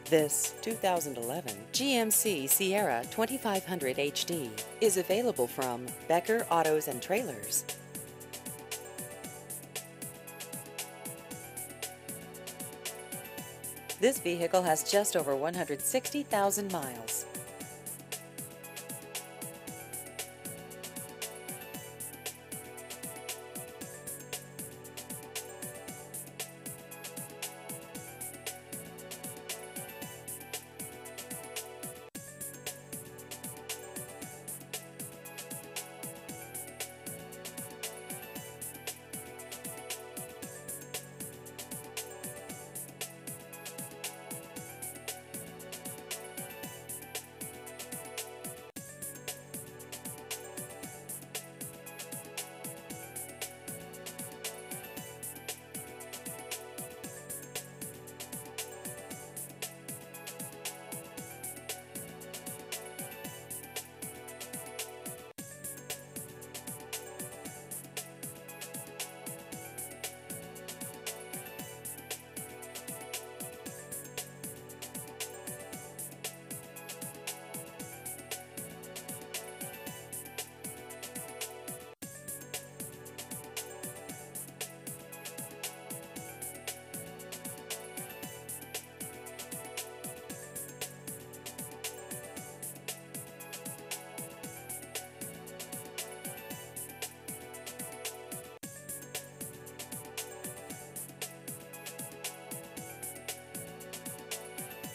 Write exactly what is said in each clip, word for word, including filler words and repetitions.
This two thousand eleven G M C Sierra twenty-five hundred H D is available from Becker Autos and Trailers. This vehicle has just over one hundred sixty thousand miles.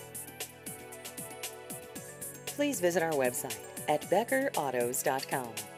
Please visit our website at becker autos dot com.